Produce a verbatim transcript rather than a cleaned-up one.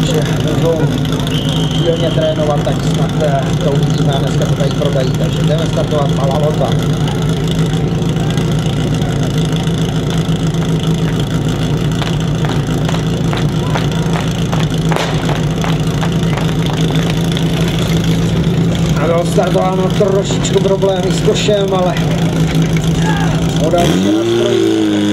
že můžou dílně trénovat, tak snad to uvidíme a dneska to tady prodají. Takže jdeme startovat malá lota. Ano, startováno trošičku problémy s košem, ale voda už je na stroji.